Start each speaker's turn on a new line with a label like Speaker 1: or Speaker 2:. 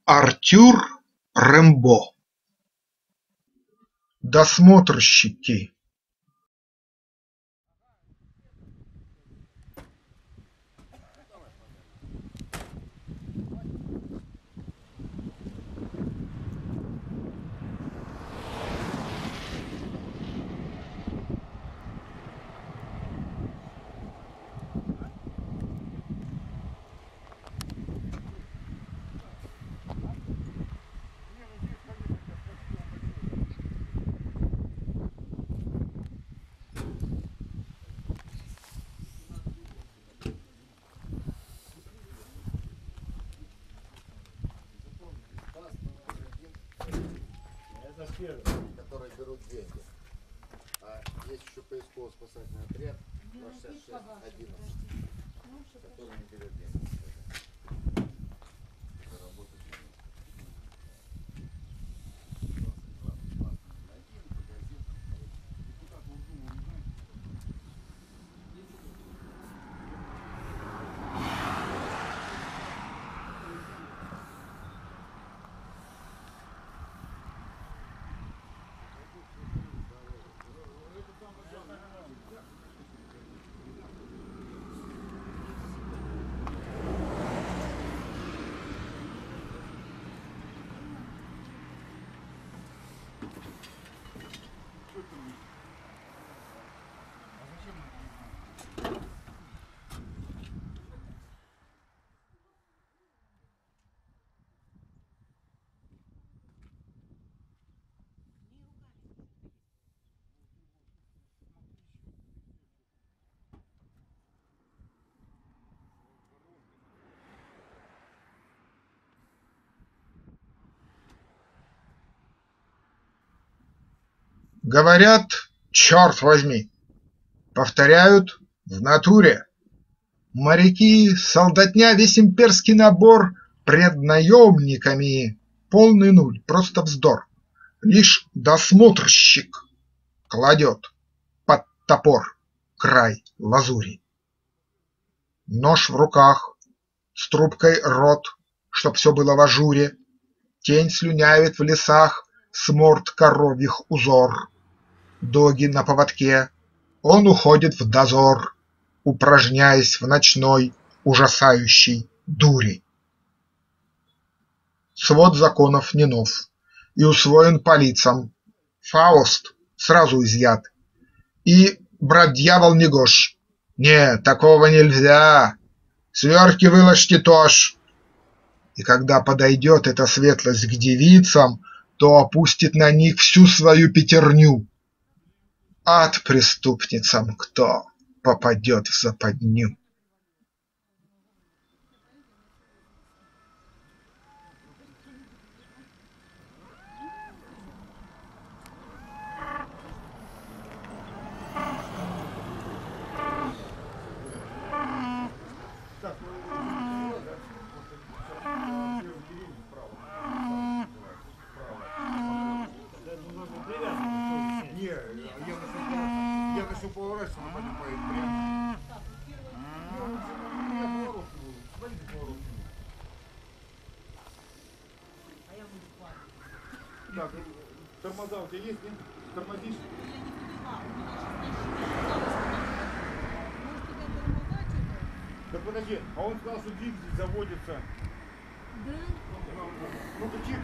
Speaker 1: Артюр Рембо. Досмотрщики.
Speaker 2: Которые берут деньги. А есть еще поисково-спасательный отряд 266-11, который не берет деньги.
Speaker 1: Говорят, черт возьми, повторяют в натуре. Моряки, солдатня, весь имперский набор пред наемниками полный нуль, просто вздор. Лишь досмотрщик кладет под топор край лазури. Нож в руках, с трубкой рот, чтоб все было в ажуре, тень слюнявит в лесах с морд коровьих узор. Доги на поводке, он уходит в дозор, упражняясь в ночной ужасающей дури. Свод законов не нов и усвоен по лицам, Фауст сразу изъят, и брат-дьявол негож. Нет, такого нельзя, свертки выложьте тоже. И когда подойдет эта светлость к девицам, то опустит на них всю свою пятерню. Ад преступницам, кто попадет в западню.
Speaker 2: Я хочу поворачиваться, но потом поедем прямо. Так, тормоза у тебя есть, нет? Тормозишь? Так подожди, а он сказал, что двигатель заводится. Да? Ну-ка,